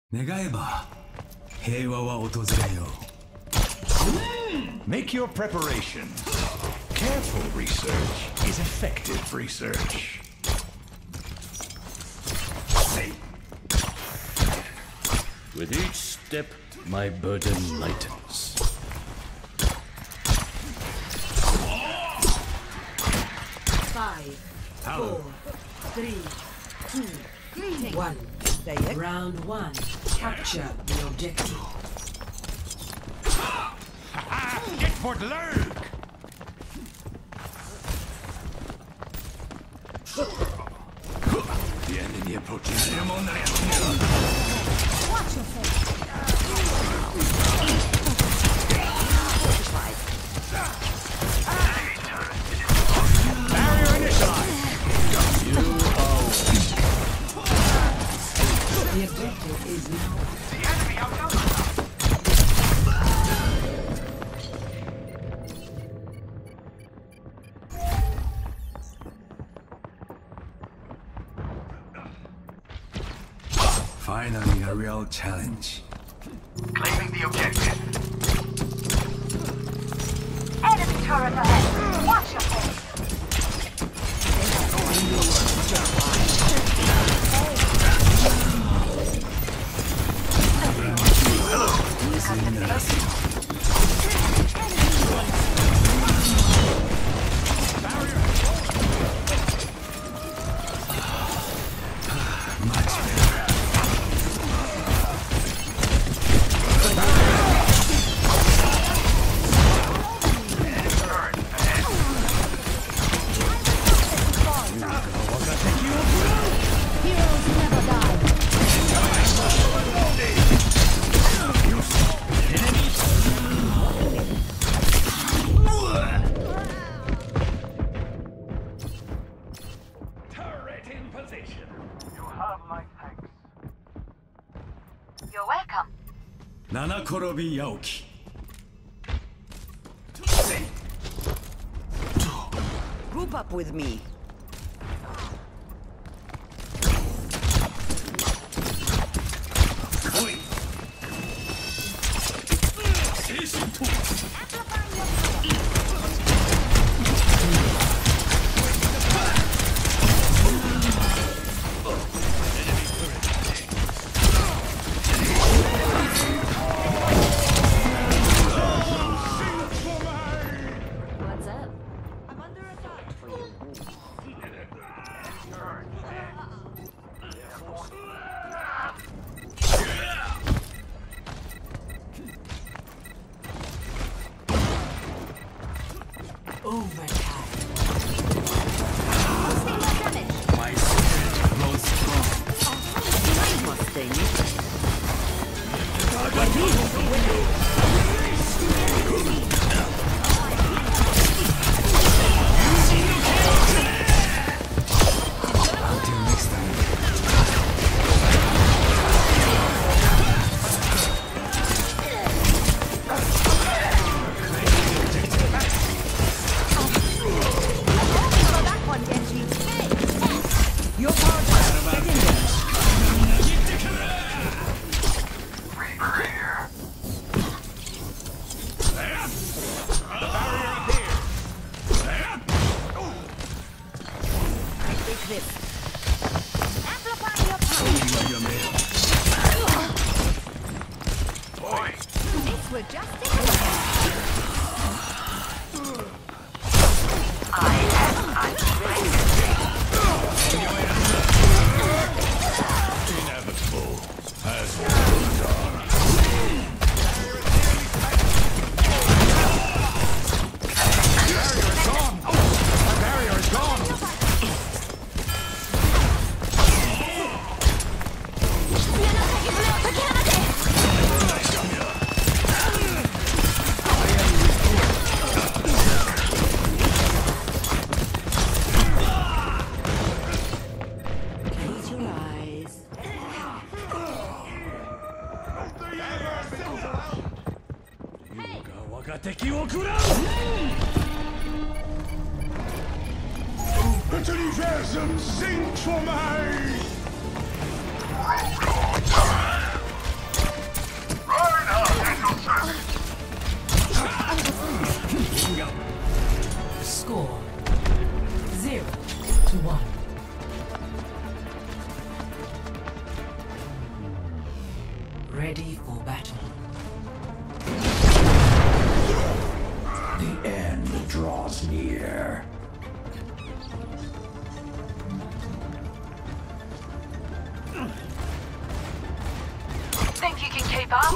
願えば平和は訪れよう。 Make your preparations. Careful research is effective research. With each step, my burden lightens. Five, four, three, two, one. Round one. Capture the objective. Get for the lurk! The enemy approaches. Watch your face. Barrier initialized! The objective is now. Finally, a real challenge. Claiming the objective. Enemy turret ahead. Watch your face. Heroes never die. Turret in position. You have my thanks. You're welcome. 七転び八起き。 Group up with me. What's up? I'm under attack for you. Overtime. My spirit grows strong. Mustang. Until next time. That one, Genji. Hey! Your power plant. Get in there. Take this. Amplify your power. This would just Inevitable, as worlds are. Barrier is gone! My barrier is gone! Close your eyes. 我が敵を食らう Het universum zingt voor mij! Ready for battle. The end draws near. Think you can keep up?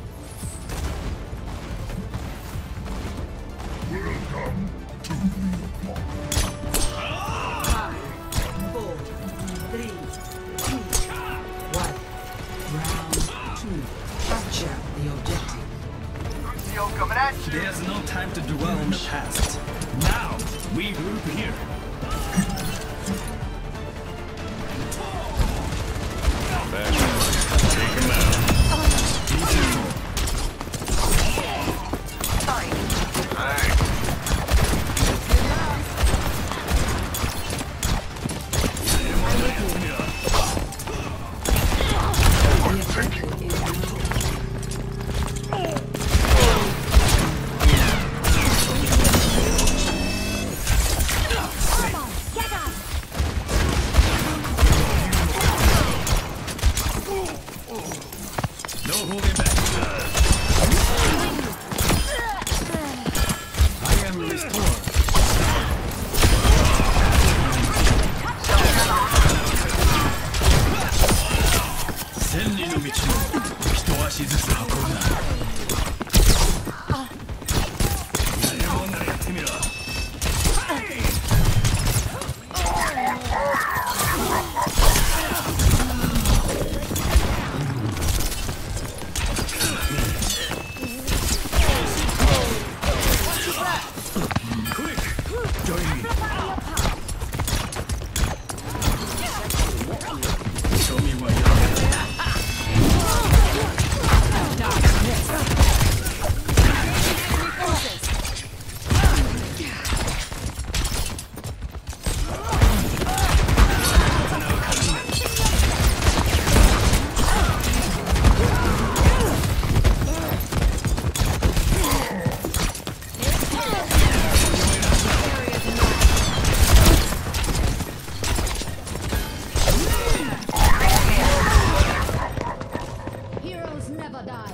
Five, four, three, two, one. Round two. Capture the objective. You're coming at you. There's no time to dwell on the past. Now, we group here. No holding back. I am restored. Senri no michi no hitoashi zutsu hakobu na. Nani mo na ra yatte miro. Show me what you're Heroes never die.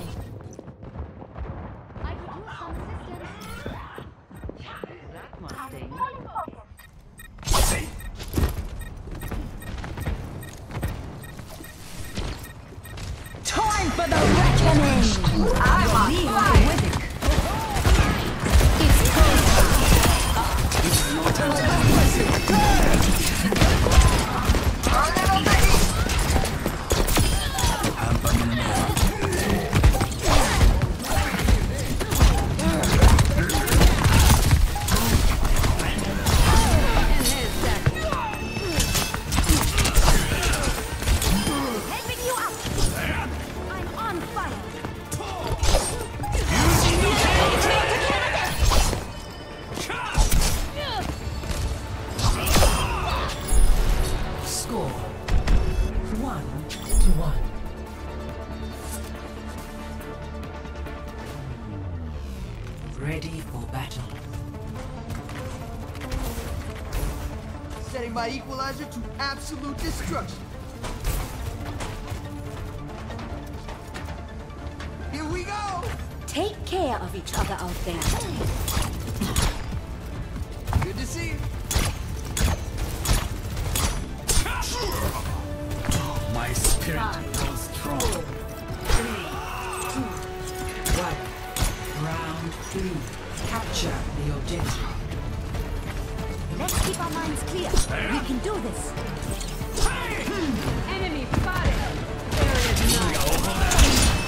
I could use some assistance. That must sting. Time for the reckoning! I'm on fire. Helping you out! I'm on fire! Score 1-1. Ready for battle. Setting my equalizer to absolute destruction. Here we go! Take care of each other out there. Good to see you. My spirit grows strong. 3, 2, 1. Round 3. Capture the objective. Let's keep our minds clear. We can do this. Enemy spotted. There is none.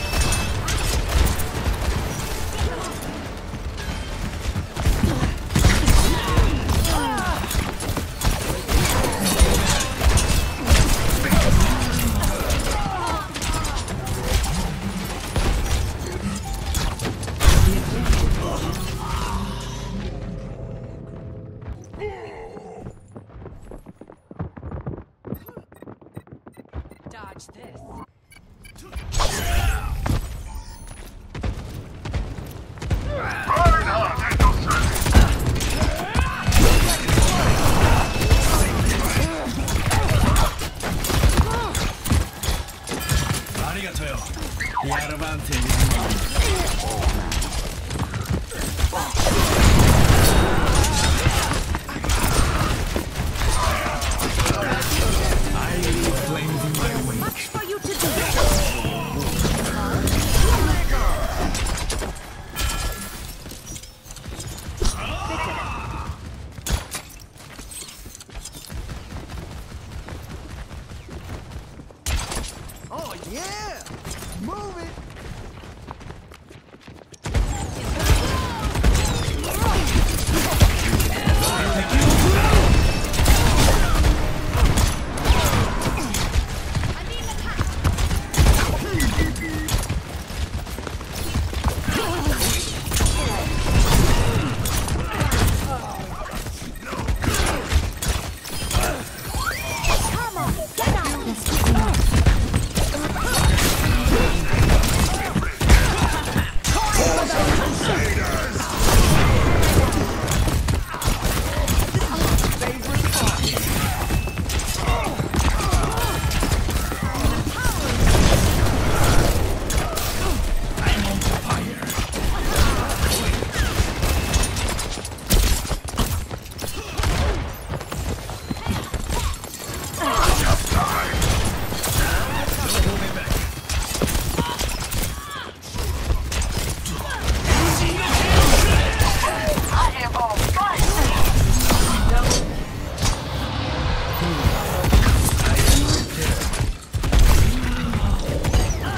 ありがとうよ。やるバンテージ。 Much for you to do. Oh, yeah! Move it!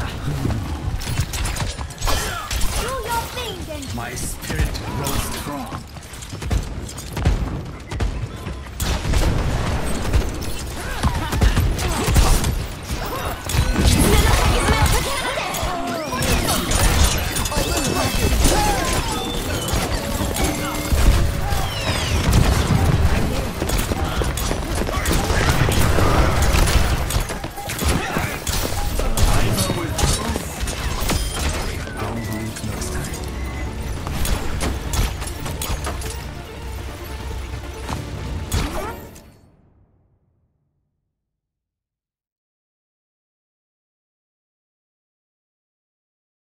My spirit grows strong.